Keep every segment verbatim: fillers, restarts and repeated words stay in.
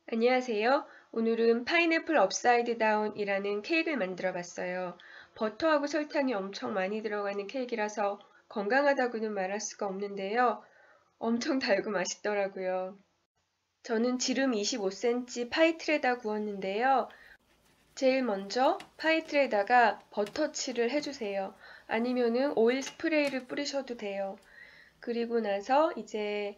안녕하세요. 오늘은 파인애플 업사이드 다운이라는 케이크를 만들어 봤어요. 버터하고 설탕이 엄청 많이 들어가는 케이크라서 건강하다고는 말할 수가 없는데요. 엄청 달고 맛있더라고요. 저는 지름 이십오 센티미터 파이틀에다 구웠는데요. 제일 먼저 파이틀에다가 버터칠을 해주세요. 아니면은 오일 스프레이를 뿌리셔도 돼요. 그리고 나서 이제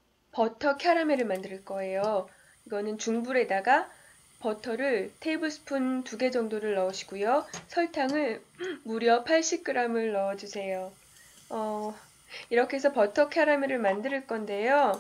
버터 캐러멜을 만들 거예요. 이거는 중불에다가 버터를 테이블스푼 두 개 정도를 넣으시고요. 설탕을 무려 팔십 그램을 넣어주세요. 어, 이렇게 해서 버터 캐러멜을 만들 건데요.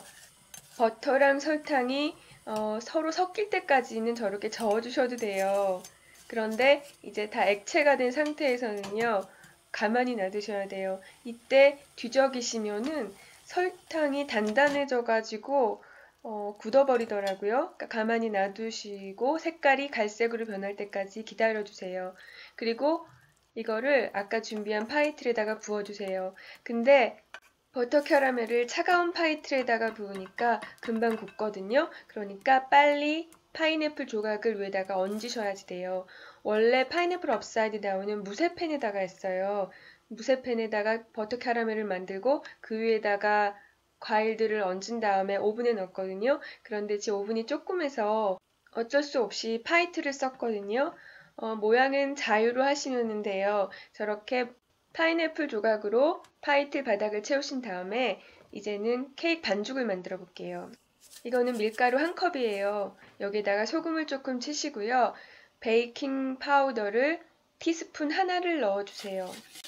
버터랑 설탕이 어, 서로 섞일 때까지는 저렇게 저어주셔도 돼요. 그런데 이제 다 액체가 된 상태에서는요, 가만히 놔두셔야 돼요. 이때 뒤적이시면은 설탕이 단단해져가지고 어, 굳어버리더라고요. 그러니까 가만히 놔두시고 색깔이 갈색으로 변할 때까지 기다려주세요. 그리고 이거를 아까 준비한 파이틀에다가 부어주세요. 근데 버터 캐러멜을 차가운 파이틀에다가 부으니까 금방 굳거든요. 그러니까 빨리 파인애플 조각을 위에다가 얹으셔야지 돼요. 원래 파인애플 업사이드 다운은 무쇠팬에다가 했어요. 무쇠팬에다가 버터 캐러멜을 만들고 그 위에다가 과일들을 얹은 다음에 오븐에 넣었거든요. 그런데 제 오븐이 조그매서 어쩔 수 없이 파이틀을 썼거든요. 어, 모양은 자유로 하시는데요. 저렇게 파인애플 조각으로 파이틀 바닥을 채우신 다음에 이제는 케이크 반죽을 만들어 볼게요. 이거는 밀가루 한 컵이에요. 여기다가 소금을 조금 치시고요. 베이킹 파우더를 티스푼 하나를 넣어주세요.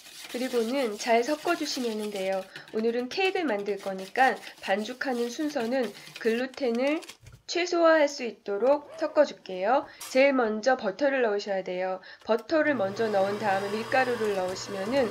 그리고는 잘 섞어주시면 돼요. 오늘은 케이크를 만들 거니까 반죽하는 순서는 글루텐을 최소화할 수 있도록 섞어줄게요. 제일 먼저 버터를 넣으셔야 돼요. 버터를 먼저 넣은 다음에 밀가루를 넣으시면은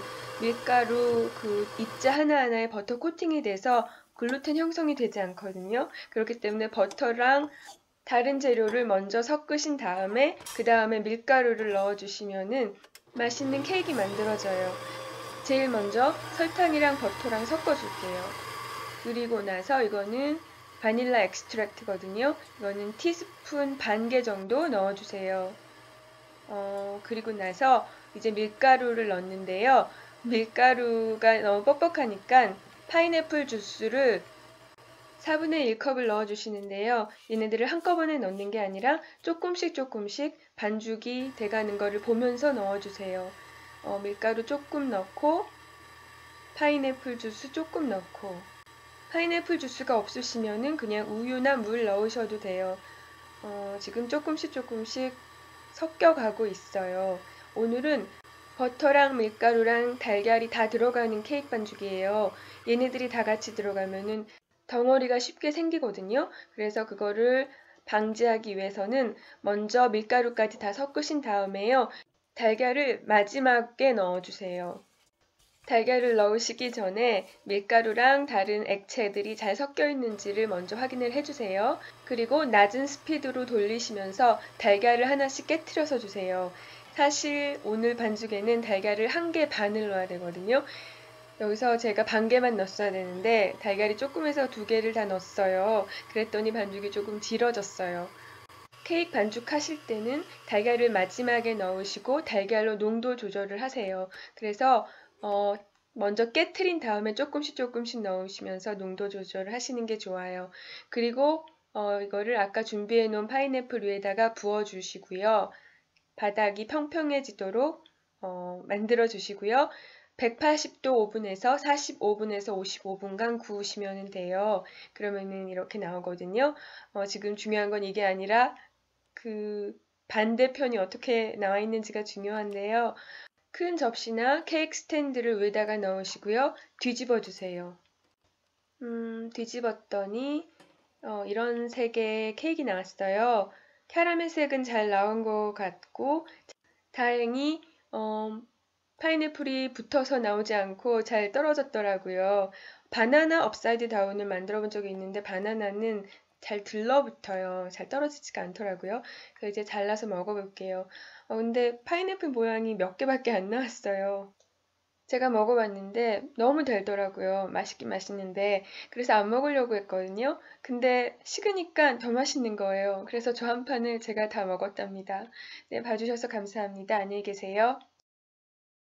밀가루 그 입자 하나하나에 버터 코팅이 돼서 글루텐 형성이 되지 않거든요. 그렇기 때문에 버터랑 다른 재료를 먼저 섞으신 다음에 그 다음에 밀가루를 넣어주시면은 맛있는 케이크 만들어져요. 제일 먼저 설탕이랑 버터랑 섞어줄게요. 그리고 나서 이거는 바닐라 엑스트랙트거든요. 이거는 티스푼 반 개 정도 넣어주세요. 어, 그리고 나서 이제 밀가루를 넣는데요. 밀가루가 너무 뻑뻑하니까 파인애플 주스를 사분의 일 컵을 넣어주시는데요. 얘네들을 한꺼번에 넣는 게 아니라 조금씩 조금씩 반죽이 돼가는 거를 보면서 넣어주세요. 어, 밀가루 조금 넣고 파인애플 주스 조금 넣고 파인애플 주스가 없으시면은 그냥 우유나 물 넣으셔도 돼요. 어, 지금 조금씩 조금씩 섞여가고 있어요. 오늘은 버터랑 밀가루랑 달걀이 다 들어가는 케이크 반죽이에요. 얘네들이 다 같이 들어가면은 덩어리가 쉽게 생기거든요. 그래서 그거를 방지하기 위해서는 먼저 밀가루까지 다 섞으신 다음에요. 달걀을 마지막에 넣어주세요. 달걀을 넣으시기 전에 밀가루랑 다른 액체들이 잘 섞여 있는지를 먼저 확인을 해주세요. 그리고 낮은 스피드로 돌리시면서 달걀을 하나씩 깨트려서 주세요. 사실 오늘 반죽에는 달걀을 한 개 반을 넣어야 되거든요. 여기서 제가 반 개만 넣었어야 되는데 달걀이 조금해서 두 개를 다 넣었어요. 그랬더니 반죽이 조금 질어졌어요. 케이크 반죽 하실 때는 달걀을 마지막에 넣으시고 달걀로 농도 조절을 하세요. 그래서 어, 먼저 깨트린 다음에 조금씩 조금씩 넣으시면서 농도 조절을 하시는 게 좋아요. 그리고 어, 이거를 아까 준비해 놓은 파인애플 위에다가 부어 주시고요. 바닥이 평평해지도록 어, 만들어 주시고요. 백팔십 도 오븐에서 사십오 분에서 오십오 분간 구우시면 돼요. 그러면은 이렇게 나오거든요. 어, 지금 중요한 건 이게 아니라 그 반대편이 어떻게 나와 있는지가 중요한데요. 큰 접시나 케이크 스탠드를 위에다가 넣으시고요. 뒤집어 주세요. 음, 뒤집었더니 어, 이런 색의 케이크 나왔어요. 캐러멜 색은 잘 나온 것 같고 다행히 어, 파인애플이 붙어서 나오지 않고 잘 떨어졌더라고요. 바나나 업사이드 다운을 만들어 본 적이 있는데 바나나는 잘 들러붙어요. 잘 떨어지지가 않더라고요. 그래서 이제 잘라서 먹어볼게요. 어, 근데 파인애플 모양이 몇 개밖에 안 나왔어요. 제가 먹어봤는데 너무 달더라고요. 맛있긴 맛있는데. 그래서 안 먹으려고 했거든요. 근데 식으니까 더 맛있는 거예요. 그래서 저 한 판을 제가 다 먹었답니다. 네, 봐주셔서 감사합니다. 안녕히 계세요.